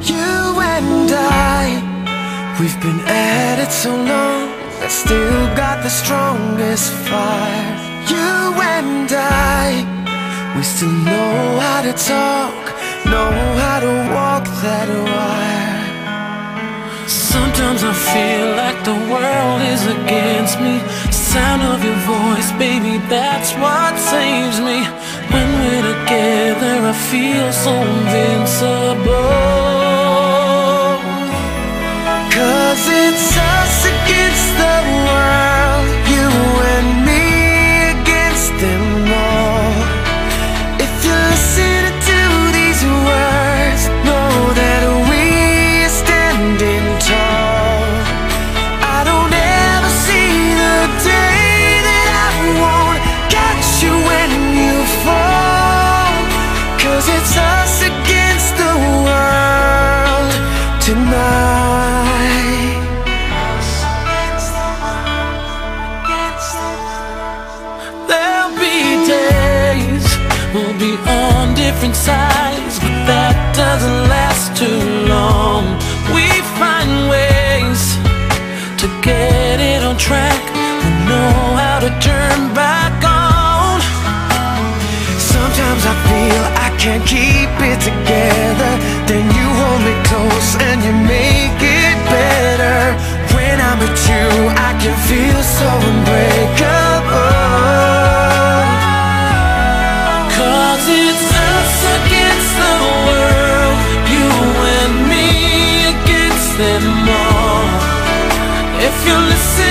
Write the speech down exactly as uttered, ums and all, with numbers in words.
You and I, we've been at it so long, I still got the strongest fire. You and I, we still know how to talk, know how to walk that wire. Sometimes I feel like the world is against me. Sound of your voice, baby, that's what saves me. When we're together, I feel so invincible. 'Cause it's us against the world, you and me against them all. If you listen to these words, know that we're standing tall. I don't ever see the day that I won't catch you when you fall. 'Cause it's us against the world tonight. There'll be days we'll be on different sides, but that doesn't last too long. We find ways to get it on track, we know how to turn back on. Sometimes I feel I can't keep it together, then you hold me close and you make it better. When I'm with you, I can feel so unbreakable. 'Cause it's us against the world, you and me against them all. If you listen